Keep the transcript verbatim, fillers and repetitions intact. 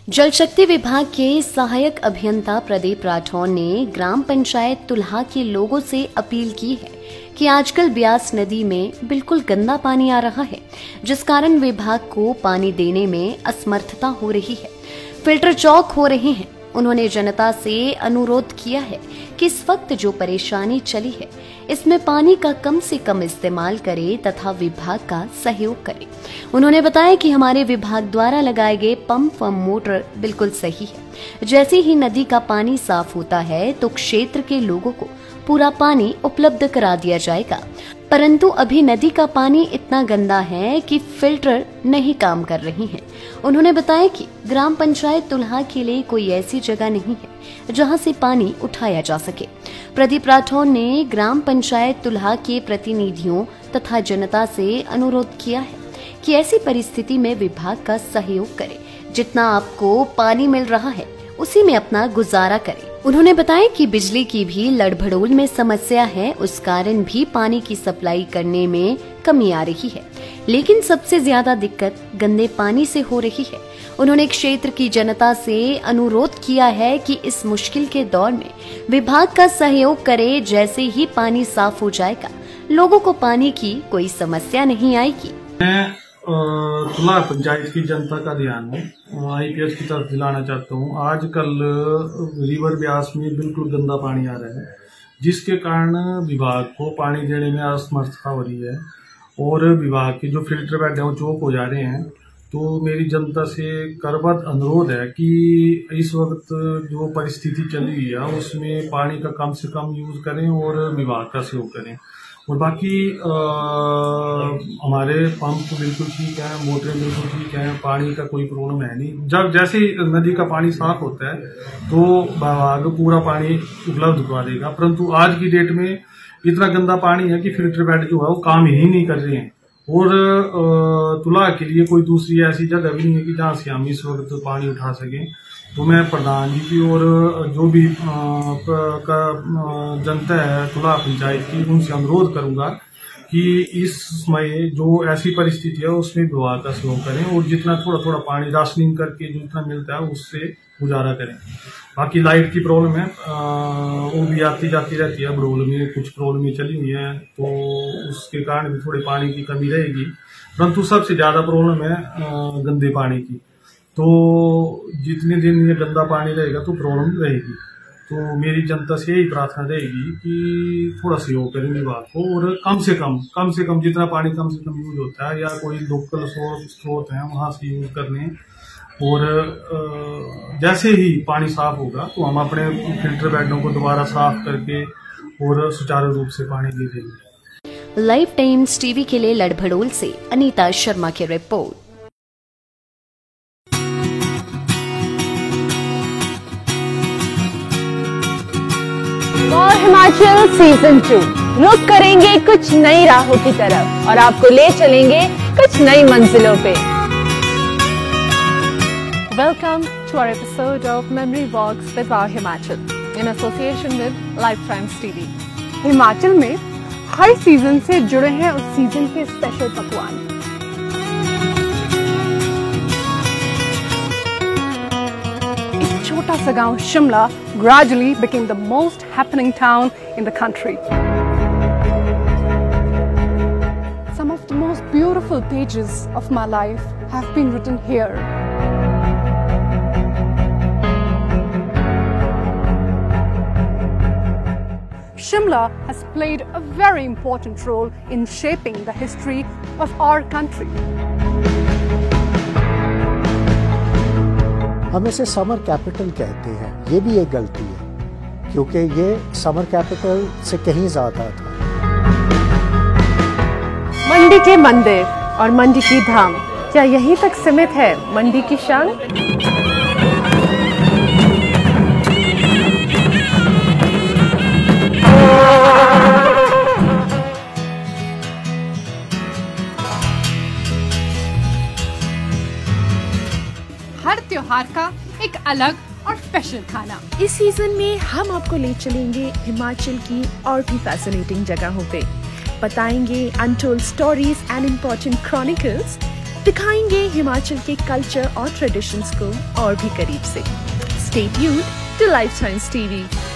जल शक्ति विभाग के सहायक अभियंता प्रदीप राठौर ने ग्राम पंचायत तुल्हा के लोगों से अपील की है कि आजकल ब्यास नदी में बिल्कुल गंदा पानी आ रहा है, जिस कारण विभाग को पानी देने में असमर्थता हो रही है। फिल्टर चौक हो रहे हैं। उन्होंने जनता से अनुरोध किया है कि इस वक्त जो परेशानी चली है इसमें पानी का कम से कम इस्तेमाल करे तथा विभाग का सहयोग करे। उन्होंने बताया कि हमारे विभाग द्वारा लगाए गए पंप व मोटर बिल्कुल सही है। जैसे ही नदी का पानी साफ होता है तो क्षेत्र के लोगों को पूरा पानी उपलब्ध करा दिया जाएगा, परंतु अभी नदी का पानी इतना गंदा है कि फिल्टर नहीं काम कर रही हैं। उन्होंने बताया कि ग्राम पंचायत तुल्हा के लिए कोई ऐसी जगह नहीं है जहां से पानी उठाया जा सके। प्रदीप राठौर ने ग्राम पंचायत तुल्हा के प्रतिनिधियों तथा जनता से अनुरोध किया है कि ऐसी परिस्थिति में विभाग का सहयोग करे। जितना आपको पानी मिल रहा है उसी में अपना गुजारा करें। उन्होंने बताया कि बिजली की भी लड़भड़ोल में समस्या है, उस कारण भी पानी की सप्लाई करने में कमी आ रही है, लेकिन सबसे ज्यादा दिक्कत गंदे पानी से हो रही है। उन्होंने क्षेत्र की जनता से अनुरोध किया है कि इस मुश्किल के दौर में विभाग का सहयोग करे। जैसे ही पानी साफ हो जाएगा लोगों को पानी की कोई समस्या नहीं आएगी। तुल्हा पंचायत की जनता का ध्यान आईपीएस की तरफ दिलाना चाहता हूँ। आजकल रिवर ब्यास में बिल्कुल गंदा पानी आ रहा है, जिसके कारण विभाग को पानी देने में असमर्थता हो रही है और विभाग के जो फिल्टर बेड है वो चौक हो जा रहे हैं। तो मेरी जनता से करबद्ध अनुरोध है कि इस वक्त जो परिस्थिति चली हुई है उसमें पानी का कम से कम यूज करें और विभाग का सहयोग करें। और बाकी आ, हमारे पंप बिल्कुल ठीक है, मोटरें बिल्कुल ठीक है, पानी का कोई प्रॉब्लम है नहीं। जब जैसे ही नदी का पानी साफ होता है तो विभाग पूरा पानी उपलब्ध करवा देगा, परंतु आज की डेट में इतना गंदा पानी है कि फिल्टर बेड जो है वो काम ही नहीं कर रहे हैं। और तुल्हा के लिए कोई दूसरी ऐसी जगह भी नहीं है कि जहाँ से हम इस वक्त पानी उठा सकें। तो मैं प्रधान जी की और जो भी जनता है तुल्हा पंचायत की, उनसे अनुरोध करूंगा कि इस समय जो ऐसी परिस्थिति है उसमें विभाग का सहयोग करें और जितना थोड़ा थोड़ा पानी राशनिंग करके जितना मिलता है उससे गुजारा करें। बाकी लाइट की प्रॉब्लम है, वो भी आती जाती रहती है। बड़ोल में कुछ प्रॉब्लम चली हुई है तो उसके कारण भी थोड़े पानी की कमी रहेगी, परंतु सबसे ज्यादा प्रॉब्लम है गंदे पानी की। तो जितने दिन ये गंदा पानी रहेगा तो प्रॉब्लम रहेगी। तो मेरी जनता से यही प्रार्थना रहेगी कि थोड़ा सहयोग करें विभाग को और कम से कम कम से कम जितना पानी कम से कम यूज होता है या कोई लोकल स्रोत है वहां से यूज कर लें। और जैसे ही पानी साफ होगा तो हम अपने फिल्टर बेडों को दोबारा साफ करके और सुचारू रूप से पानी दे देंगे। लाइव टाइम्स टीवी के लिए लड़भड़ोल से अनीता शर्मा की रिपोर्ट। और हिमाचल सीजन टू रुक करेंगे कुछ नई राहों की तरफ और आपको ले चलेंगे कुछ नई मंजिलों पे। Welcome to our episode of Memory Walks with our Himachal in association with Lifetimes T V। Himachal में हर सीजन से जुड़े हैं उस सीजन के स्पेशल पकवान। एक छोटा सा गांव Shimla gradually became the most happening town in the country. Some of the most beautiful pages of my life have been written here. Shimla has played a very important role in shaping the history of our country. हम इसे summer capital कहते हैं, ये भी एक गलती है क्योंकि ये समर कैपिटल से कहीं ज्यादा था। मंडी के मंदिर और मंडी की धाम, क्या यहीं तक सीमित है मंडी की शान? हर त्योहार का एक अलग और स्पेशल खाना। इस सीजन में हम आपको ले चलेंगे हिमाचल की और भी फैसिनेटिंग जगहों पे, बताएंगे untold stories and important chronicles दिखाएंगे हिमाचल के कल्चर और ट्रेडिशंस को और भी करीब से। Stay tuned to life science TV.